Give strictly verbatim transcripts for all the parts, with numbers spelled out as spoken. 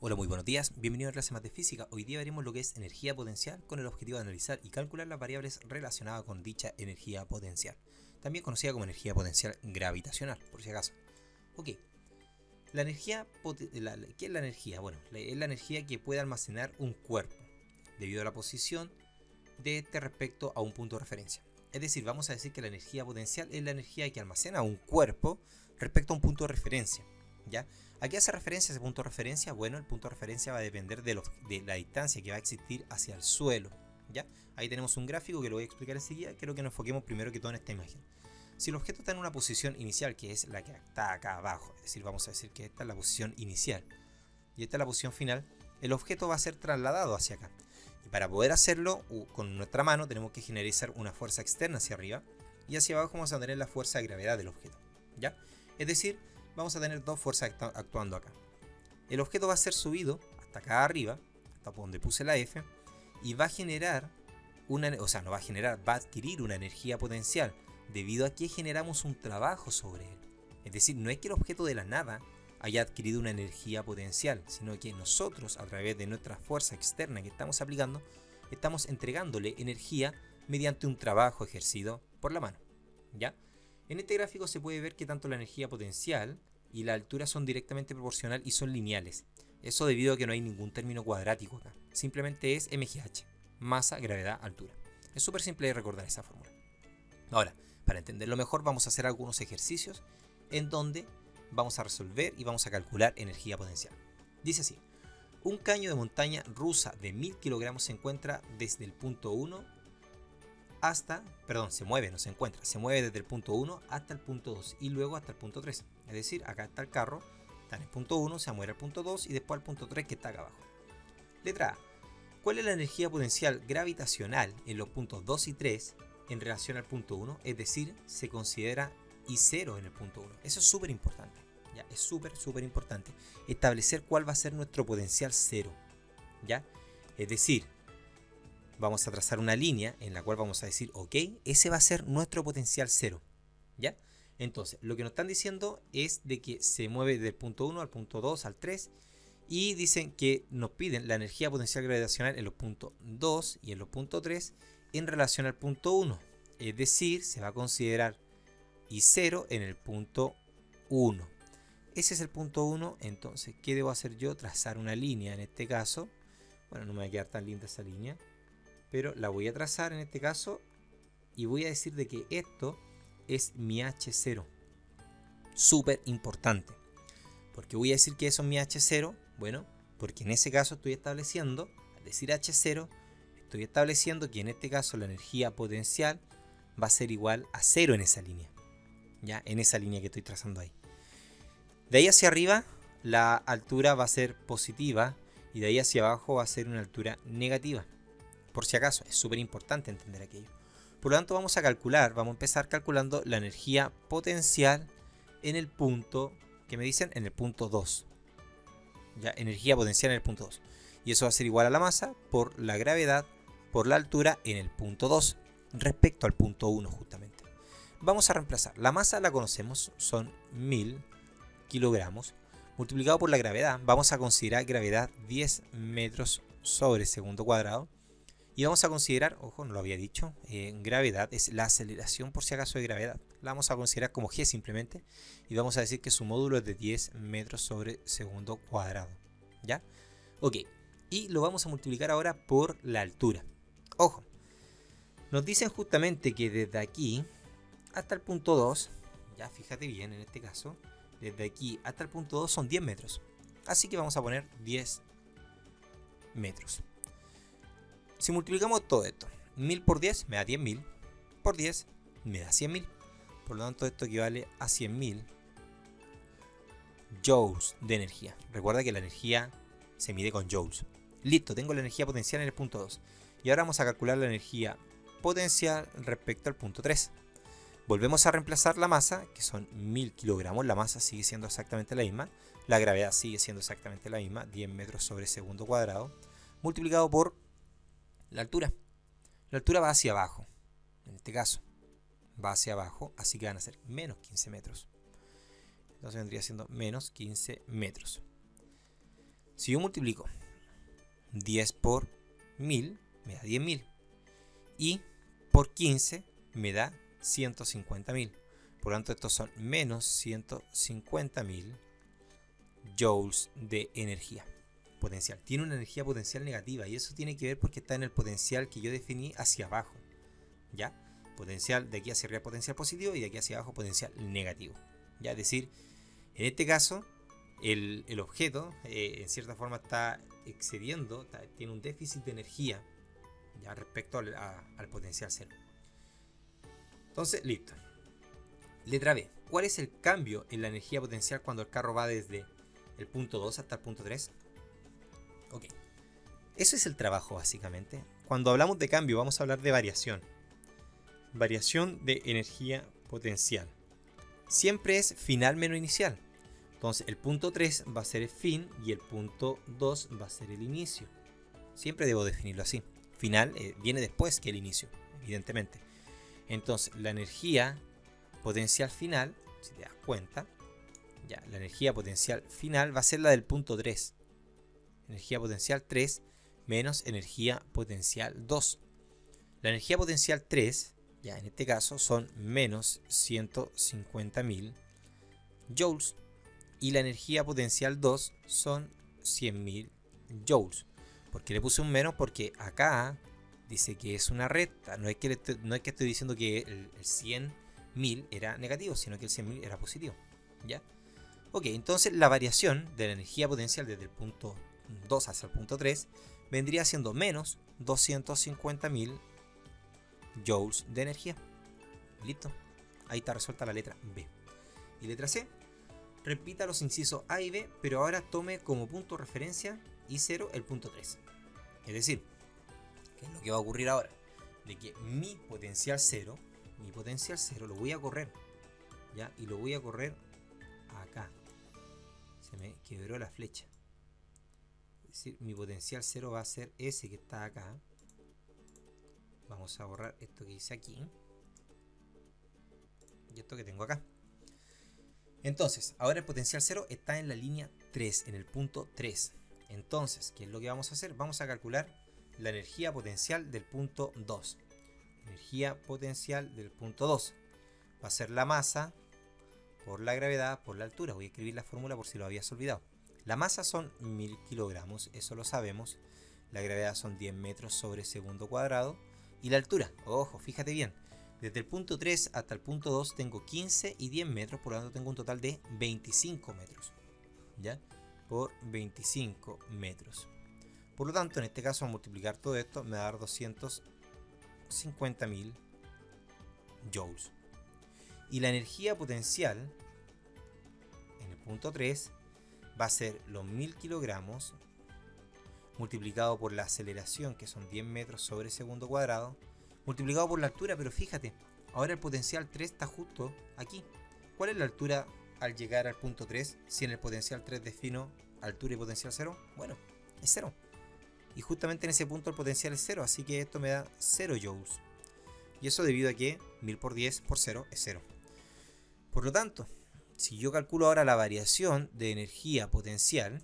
Hola, muy buenos días, bienvenido a clase más de física. Hoy día veremos lo que es energía potencial con el objetivo de analizar y calcular las variables relacionadas con dicha energía potencial, también conocida como energía potencial gravitacional, por si acaso. Ok, la energía, la, ¿qué es la energía? Bueno, es la energía que puede almacenar un cuerpo debido a la posición de este respecto a un punto de referencia. Es decir, vamos a decir que la energía potencial es la energía que almacena un cuerpo respecto a un punto de referencia, ¿ya? ¿A qué hace referencia ese punto de referencia? Bueno, el punto de referencia va a depender de, lo, de la distancia que va a existir hacia el suelo, ¿ya? Ahí tenemos un gráfico que lo voy a explicar enseguida. Quiero que nos enfoquemos primero que todo en esta imagen. Si el objeto está en una posición inicial, que es la que está acá abajo, es decir, vamos a decir que esta es la posición inicial y esta es la posición final, el objeto va a ser trasladado hacia acá. Y para poder hacerlo con nuestra mano tenemos que generar una fuerza externa hacia arriba, y hacia abajo vamos a tener la fuerza de gravedad del objeto, ¿ya? Es decir, vamos a tener dos fuerzas actuando acá. El objeto va a ser subido hasta acá arriba, hasta donde puse la F, y va a generar una, o sea, no va a generar, va a adquirir una energía potencial, debido a que generamos un trabajo sobre él. Es decir, no es que el objeto de la nada haya adquirido una energía potencial, sino que nosotros, a través de nuestra fuerza externa que estamos aplicando, estamos entregándole energía mediante un trabajo ejercido por la mano, ¿ya? En este gráfico se puede ver que tanto la energía potencial y la altura son directamente proporcional y son lineales. Eso debido a que no hay ningún término cuadrático acá. Simplemente es M G H, masa, gravedad, altura. Es súper simple de recordar esa fórmula. Ahora, para entenderlo mejor, vamos a hacer algunos ejercicios en donde vamos a resolver y vamos a calcular energía potencial. Dice así: un caño de montaña rusa de mil kilogramos se encuentra desde el punto uno hasta, perdón, se mueve, no se encuentra, se mueve desde el punto uno hasta el punto dos y luego hasta el punto tres. Es decir, acá está el carro, está en el punto uno, se mueve al punto dos y después al punto tres que está acá abajo. Letra A. ¿Cuál es la energía potencial gravitacional en los puntos dos y tres en relación al punto uno? Es decir, se considera I cero en el punto uno. Eso es súper importante. ¿Ya? Es súper, súper importante establecer cuál va a ser nuestro potencial cero, ¿ya? Es decir, vamos a trazar una línea en la cual vamos a decir, ok, ese va a ser nuestro potencial cero, ¿ya? Entonces, lo que nos están diciendo es de que se mueve del punto uno al punto dos, al tres, y dicen que nos piden la energía potencial gravitacional en los puntos dos y en los puntos tres en relación al punto uno. Es decir, se va a considerar I cero en el punto uno. Ese es el punto uno, entonces, ¿qué debo hacer yo? Trazar una línea en este caso. Bueno, no me va a quedar tan linda esa línea, pero la voy a trazar en este caso y voy a decir de que esto es mi H cero. Súper importante. ¿Por qué voy a decir que eso es mi H cero? Bueno, porque en ese caso estoy estableciendo, al decir H cero, estoy estableciendo que en este caso la energía potencial va a ser igual a cero en esa línea. Ya, en esa línea que estoy trazando ahí. De ahí hacia arriba la altura va a ser positiva y de ahí hacia abajo va a ser una altura negativa. Por si acaso, es súper importante entender aquello. Por lo tanto, vamos a calcular, vamos a empezar calculando la energía potencial en el punto, que me dicen, en el punto dos. Ya, energía potencial en el punto dos. Y eso va a ser igual a la masa por la gravedad por la altura en el punto dos respecto al punto uno justamente. Vamos a reemplazar. La masa la conocemos, son mil kilogramos multiplicado por la gravedad. Vamos a considerar gravedad diez metros sobre segundo cuadrado. Y vamos a considerar, ojo, no lo había dicho, eh, gravedad es la aceleración por si acaso de gravedad. La vamos a considerar como G simplemente. Y vamos a decir que su módulo es de diez metros sobre segundo cuadrado. ¿Ya? Ok. Y lo vamos a multiplicar ahora por la altura. Ojo. Nos dicen justamente que desde aquí hasta el punto dos, ya fíjate bien en este caso, desde aquí hasta el punto dos son diez metros. Así que vamos a poner diez metros. Si multiplicamos todo esto, mil por diez me da diez mil, por diez me da cien mil. Por lo tanto, esto equivale a cien mil joules de energía. Recuerda que la energía se mide con joules. Listo, tengo la energía potencial en el punto dos. Y ahora vamos a calcular la energía potencial respecto al punto tres. Volvemos a reemplazar la masa, que son mil kilogramos. La masa sigue siendo exactamente la misma. La gravedad sigue siendo exactamente la misma, diez metros sobre segundo cuadrado, multiplicado por la altura. La altura va hacia abajo, en este caso va hacia abajo, así que van a ser menos quince metros. Entonces vendría siendo menos quince metros. Si yo multiplico diez por mil, me da diez mil. Y por quince me da ciento cincuenta mil. Por lo tanto, estos son menos ciento cincuenta mil joules de energía potencial. Tiene una energía potencial negativa y eso tiene que ver porque está en el potencial que yo definí hacia abajo. ¿Ya? Potencial de aquí hacia arriba potencial positivo y de aquí hacia abajo potencial negativo. ¿Ya? Es decir, en este caso, el, el objeto eh, en cierta forma está excediendo, está, tiene un déficit de energía, ¿ya? Respecto al, a, al potencial cero. Entonces, listo. Letra B. ¿Cuál es el cambio en la energía potencial cuando el carro va desde el punto dos hasta el punto tres? Ok. Eso es el trabajo básicamente. Cuando hablamos de cambio vamos a hablar de variación. Variación de energía potencial. Siempre es final menos inicial. Entonces el punto tres va a ser el fin y el punto dos va a ser el inicio. Siempre debo definirlo así. Final eh, viene después que el inicio, evidentemente. Entonces la energía potencial final, si te das cuenta, ya, la energía potencial final va a ser la del punto tres. Energía potencial tres menos energía potencial dos. La energía potencial tres, ya en este caso, son menos ciento cincuenta mil joules. Y la energía potencial dos son cien mil joules. ¿Por qué le puse un menos? Porque acá dice que es una recta. No es que, le estoy, no es que estoy diciendo que el, el cien mil era negativo, sino que el cien mil era positivo. ¿Ya? Ok, entonces la variación de la energía potencial desde el punto dos hacia el punto tres vendría siendo menos doscientos cincuenta mil joules de energía. Listo. Ahí está resuelta la letra B. Y letra C. Repita los incisos A y B, pero ahora tome como punto de referencia I cero el punto tres. Es decir, ¿qué es lo que va a ocurrir ahora? De que mi potencial cero, mi potencial cero lo voy a correr, ¿ya? Y lo voy a correr acá. Se me quebró la flecha. Es decir, mi potencial cero va a ser ese que está acá. Vamos a borrar esto que hice aquí. Y esto que tengo acá. Entonces, ahora el potencial cero está en la línea tres, en el punto tres. Entonces, ¿qué es lo que vamos a hacer? Vamos a calcular la energía potencial del punto dos. Energía potencial del punto dos. Va a ser la masa por la gravedad por la altura. Voy a escribir la fórmula por si lo habías olvidado. La masa son mil kilogramos, eso lo sabemos. La gravedad son diez metros sobre segundo cuadrado. Y la altura, ojo, fíjate bien. Desde el punto tres hasta el punto dos tengo quince y diez metros, por lo tanto tengo un total de veinticinco metros. ¿Ya? Por veinticinco metros. Por lo tanto, en este caso, al multiplicar todo esto, me va a dar doscientos cincuenta mil joules. Y la energía potencial en el punto tres va a ser los mil kilogramos multiplicado por la aceleración, que son diez metros sobre segundo cuadrado, multiplicado por la altura. Pero fíjate, ahora el potencial tres está justo aquí. ¿Cuál es la altura al llegar al punto tres? Si en el potencial tres defino altura y potencial cero, bueno, es cero. Y justamente en ese punto el potencial es cero, así que esto me da cero joules. Y eso debido a que mil por diez por cero es cero. Por lo tanto, si yo calculo ahora la variación de energía potencial,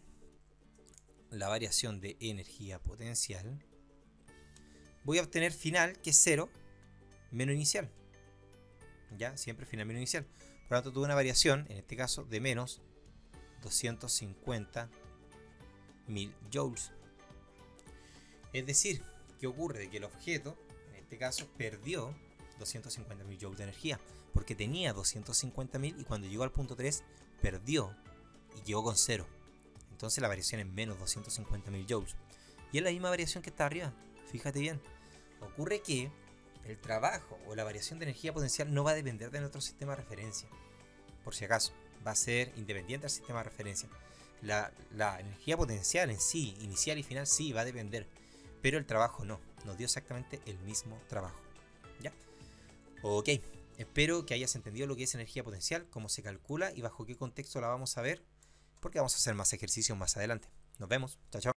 la variación de energía potencial, voy a obtener final, que es cero, menos inicial. Ya, siempre final menos inicial. Por lo tanto, tuve una variación, en este caso, de menos doscientos cincuenta mil joules. Es decir, ¿qué ocurre? De que el objeto, en este caso, perdió doscientos cincuenta mil joules de energía. Porque tenía doscientos cincuenta mil y cuando llegó al punto tres, perdió y quedó con cero. Entonces la variación es menos doscientos cincuenta mil joules. Y es la misma variación que está arriba. Fíjate bien. Ocurre que el trabajo o la variación de energía potencial no va a depender de nuestro sistema de referencia. Por si acaso, va a ser independiente del sistema de referencia. La, la energía potencial en sí, inicial y final, sí va a depender. Pero el trabajo no. Nos dio exactamente el mismo trabajo. ¿Ya? Ok. Espero que hayas entendido lo que es energía potencial, cómo se calcula y bajo qué contexto la vamos a ver. Porque vamos a hacer más ejercicios más adelante. Nos vemos. Chao, chao.